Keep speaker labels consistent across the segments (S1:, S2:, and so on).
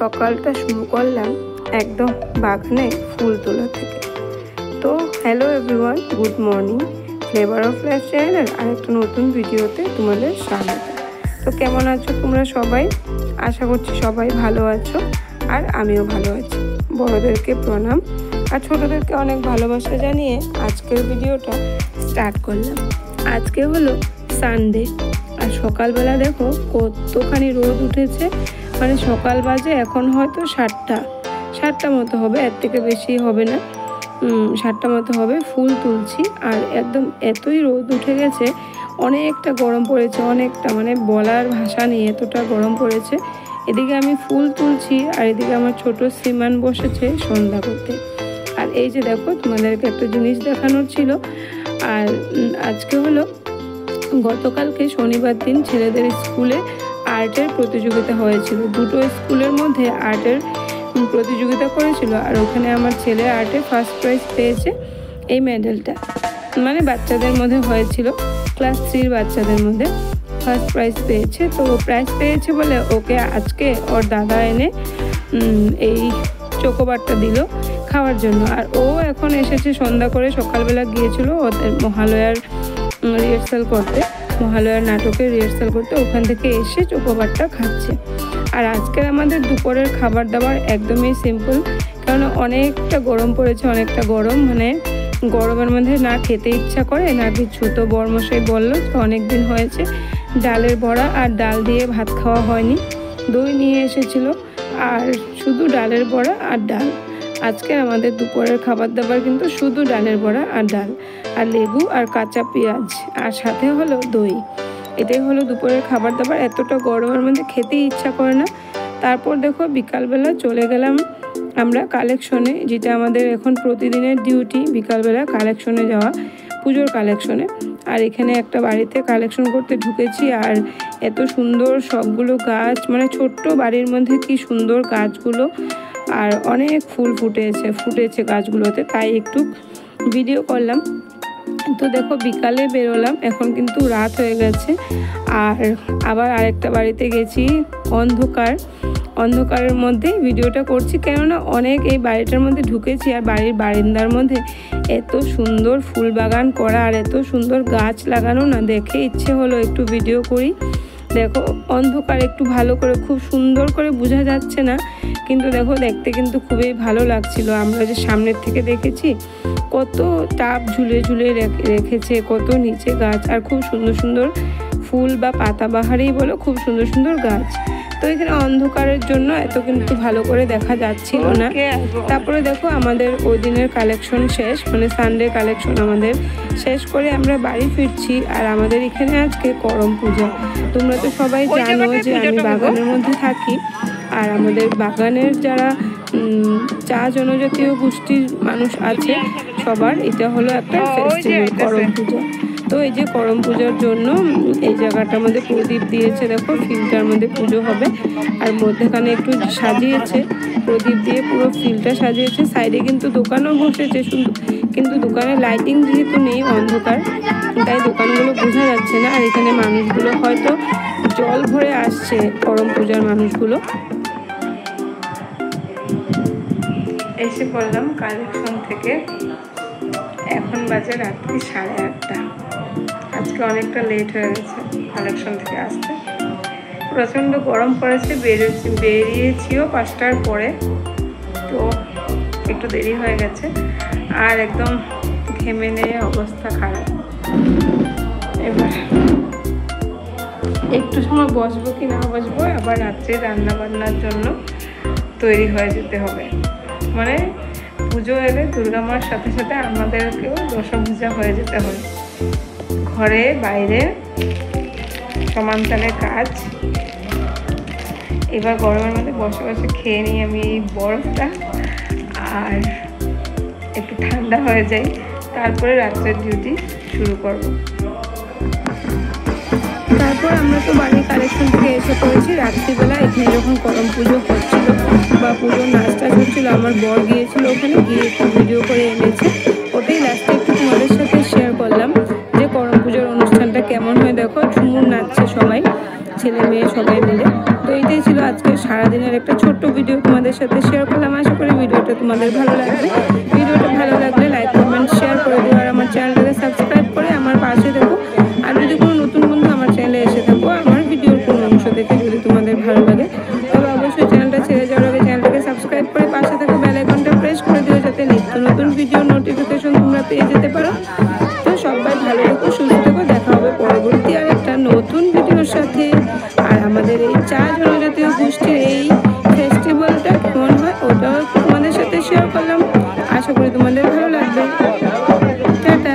S1: সকালটা শুরু করলাম একদম বাগানে ফুল তোলা থেকে। তো hello everyone, good morning. Flavour of life চ্যানেলের আরেকটা নতুন ভিডিওতে তোমাদের স্বাগত। তো কেমন আছো তোমরা সবাই? আশা করছি সবাই ভালো আছো, আর আমিও ভালো আছি। বড়োদেরকে প্রণাম আর ছোটোদেরকে অনেক ভালোবাসা জানিয়ে আজকের ভিডিওটা স্টার্ট করলাম। আজকে হলো সানডে, আর সকালবেলা দেখো কতখানি রোদ উঠেছে। মানে সকাল বাজে এখন হয়তো 7টা মতো হবে, এর থেকে বেশি হবে না, 7টা মতো হবে। ফুল তুলছি আর একদম এতই রোদ উঠে গেছে, অনেকটা গরম পড়েছে, অনেকটা মানে বলার ভাষা নেই, এতটা গরম পড়েছে। এদিকে আমি ফুল তুলছি আর এদিকে আমার ছোট শ্রীমান বসেছে সন্ধ্যা করতে। আর এই যে দেখো, তোমাদেরকে একটা জিনিস দেখানোর ছিল। আর আজকে হলো গতকালকে শনিবার দিন ছেলেদের স্কুলে আর্টের প্রতিযোগিতা হয়েছিল। দুটো স্কুলের মধ্যে আর্টের প্রতিযোগিতা করেছিল, আর ওখানে আমার ছেলে আর্টে ফার্স্ট প্রাইজ পেয়েছে। এই মেডেলটা মানে বাচ্চাদের মধ্যে হয়েছিল, ক্লাস 3 বাচ্চাদের মধ্যে ফার্স্ট প্রাইজ পেয়েছে। তো ও প্রাইজ পেয়েছে বলে ওকে আজকে ওর দাদা এনে এই চকোবারটা দিল খাওয়ার জন্য। আর ও এখন এসেছে সন্ধ্যা করে, সকালবেলা গিয়েছিল ওদের মহালয়ার রিহার্সাল করতে, মহালয়ার নাটকের রিহার্সাল করতে, ওখান থেকে এসে চকোবারটা খাচ্ছে। আর আজকের আমাদের দুপুরের খাবার দাবার একদমই সিম্পল, কারণ অনেকটা গরম পড়েছে, অনেকটা গরম, মানে গরমের মধ্যে না খেতে ইচ্ছা করে না কিছু। তো বরমশাই বললো যে অনেক দিন হয়েছে ডালের বড়া আর ডাল দিয়ে ভাত খাওয়া হয়নি, দই নিয়ে এসেছিল আর শুধু ডালের বড়া আর ডাল। আজকে আমাদের দুপুরের খাবার দাবার কিন্তু শুধু ডালের বড়া আর ডাল, আর লেবু আর কাঁচা পেঁয়াজ, আর সাথে হলো দই। এটাই হলো দুপুরের খাবার দাবার। এতটা গরমের মধ্যে খেতেই ইচ্ছা করে না। তারপর দেখো বিকালবেলা চলে গেলাম আমরা কালেকশনে, যেটা আমাদের এখন প্রতিদিনের ডিউটি, বিকালবেলা কালেকশনে যাওয়া, পুজোর কালেকশনে। আর এখানে একটা বাড়িতে কালেকশন করতে ঢুকেছি, আর এত সুন্দর সবগুলো গাছ, মানে ছোট্ট বাড়ির মধ্যে কি সুন্দর গাছগুলো, আর অনেক ফুল ফুটেছে গাছগুলোতে, তাই একটু ভিডিও করলাম। তো দেখো বিকালে বেরোলাম, এখন কিন্তু রাত হয়ে গেছে। আর আবার আরেকটা বাড়িতে গেছি, অন্ধকারের মধ্যে ভিডিওটা করছি, কেননা অনেক এই বাড়িটার মধ্যে ঢুকেছি, আর বাড়ির বারান্দার মধ্যে এত সুন্দর ফুল বাগান করা আর এত সুন্দর গাছ লাগানো, না দেখে ইচ্ছে হলো একটু ভিডিও করি। দেখো অন্ধকার, একটু ভালো করে খুব সুন্দর করে বোঝা যাচ্ছে না, কিন্তু দেখো দেখতে কিন্তু খুবই ভালো লাগছিল। আমরা যে সামনের থেকে দেখেছি কত টাব ঝুলে রেখেছে, কত নিচে গাছ, আর খুব সুন্দর সুন্দর ফুল বা পাতাবাহারই বলো, খুব সুন্দর সুন্দর গাছ। তো এখানে অন্ধকারের জন্য এত কিন্তু ভালো করে দেখা যাচ্ছিল না। তারপরে দেখো আমাদের ওই দিনের কালেকশন শেষ, মানে সানডে কালেকশন আমাদের শেষ করে আমরা বাড়ি ফিরছি। আর আমাদের এখানে আজকে করম পূজা। তোমরা তো সবাই জানো যে আমি বাগানের মধ্যে থাকি, আর আমাদের বাগানের যারা চা জনজাতীয় গোষ্ঠীর মানুষ আছে সবার এটা হলো একটা ফেস্টিভ্যাল, করম পূজা। তো এই যে করম পূজার জন্য এই জায়গাটার মধ্যে প্রদীপ দিয়েছে, দেখো ফিল্ডটার মধ্যে পুজো হবে, আর মধ্যেখানে একটু সাজিয়েছে প্রদীপ দিয়ে, পুরো ফিল্ডটা সাজিয়েছে। সাইডে কিন্তু দোকানও বসেছে সুন্দর, কিন্তু দোকানে লাইটিং যেহেতু নেই, অন্ধকার, তাই দোকানগুলো বোঝা যাচ্ছে না। আর এখানে মানুষগুলো হয়তো জল ভরে আসছে, করম পূজার মানুষগুলো। এসে পড়লাম কালেকশন থেকে, এখন বাজে রাত্রি 8:30। আজকে অনেকটা লেট হয়ে গেছে কালেকশন থেকে আসতে, প্রচণ্ড গরম পড়েছে। বেরিয়েছিও 5টার পরে, তো একটু দেরি হয়ে গেছে, আর একদম ঘেমে নিয়ে অবস্থা খারাপ। এবার একটু সময় বসবো কি না বসবো, আবার রাত্রে রান্নাবান্নার জন্য তৈরি হয়ে যেতে হবে। মানে পুজো এলে দুর্গা মার সাথে সাথে আমাদেরকেও দশভূজা হয়ে যেতে হবে, ঘরে বাইরে সমানতালে কাজ। এবার গরমের মধ্যে বসে বসে খেয়ে নিই আমি এই বরফটা, আর একটু ঠান্ডা হয়ে যায়, তারপরে রাত্রের ডিউটি শুরু করব। তারপর আমরা তো বাড়ির কালেকশন থেকে এসে পড়েছি রাত্রিবেলা। এখানে যখন করম পুজো হচ্ছিল বা পুজোর নাচটা হচ্ছিল, আমার বর গিয়েছিল ওখানে, গিয়ে একটু ভিডিও করে এনেছে, ওটাই লাস্টে একটু তোমাদের সাথে শেয়ার করলাম যে করম পুজোর অনুষ্ঠানটা কেমন হয়। দেখো ঝুমুর নাচছে সবাই, ছেলে মেয়ে সবাই মিলে। তো এই এটাই ছিল আজকে সারাদিনের একটা ছোট্ট ভিডিও তোমাদের সাথে শেয়ার করলাম। আশা করি ভিডিওটা তোমাদের ভালো লাগবে। ভিডিওটা ভালো লাগলে লাইক কমেন্ট শেয়ার করে দিও, আর আমার চ্যানেলটাকে সাবস্ক্রাইব করে আমার পাশে দেখো। আর যদি কোনো নতুন বন্ধু আমার চ্যানেলে এসে থাকো, আমার ভিডিওর কোনো অংশ দেখে যদি তোমাদের ভালো লাগে, তবে অবশ্যই চ্যানেলটা ছেড়ে যাওয়ার আগে চ্যানেলটাকে সাবস্ক্রাইব করে পাশে থাকো বেল আইকনটা প্রেস করে দিও, যাতে নিত্য নতুন ভিডিও নোটিফিকেশন তোমরা পেয়ে যেতে পারো। তো সবাই ভালো থেকো, সুস্থ থেকো, দেখা হবে পরবর্তী আর একটা নতুন ভিডিওর সাথে। আর আমাদের এই 4 জনজাতীয় গোষ্ঠীর এই ফেস্টিভ্যালটা কেমন হয় ওটাও তোমাদের সাথে শেয়ার করলাম। আশা করি তোমাদের ভালো লাগবে। টাটা।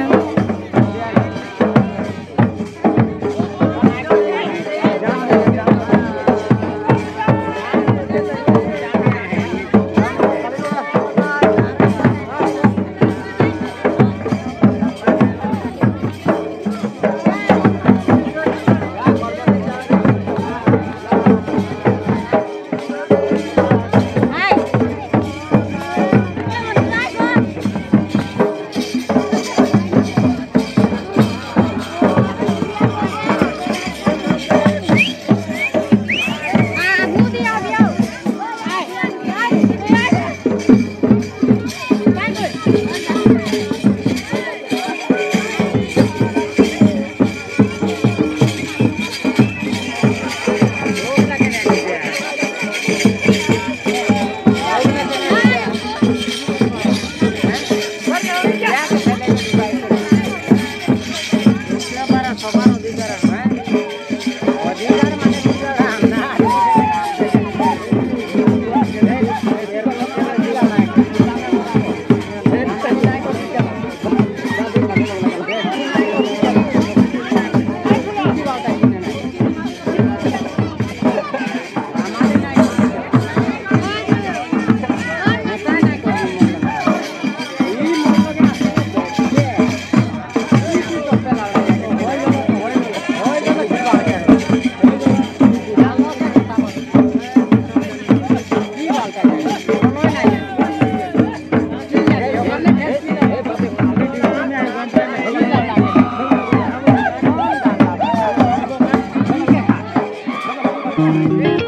S2: Thank you.